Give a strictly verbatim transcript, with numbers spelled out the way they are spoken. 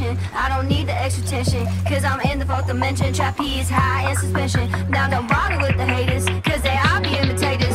attention. I don't need the extra tension, cause I'm in the fourth dimension. Trapeze high in suspension. Now don't bother with the haters, cause they all be imitators.